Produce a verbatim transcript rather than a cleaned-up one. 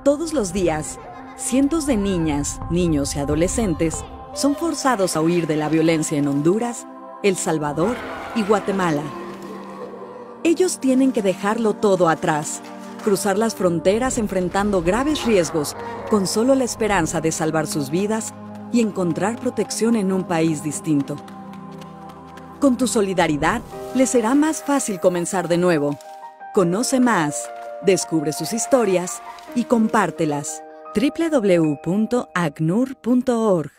Todos los días, cientos de niñas, niños y adolescentes son forzados a huir de la violencia en Honduras, El Salvador y Guatemala. Ellos tienen que dejarlo todo atrás, cruzar las fronteras enfrentando graves riesgos con solo la esperanza de salvar sus vidas y encontrar protección en un país distinto. Con tu solidaridad, les será más fácil comenzar de nuevo. Conoce más, descubre sus historias y compártelas. doble u doble u doble u punto acnur punto org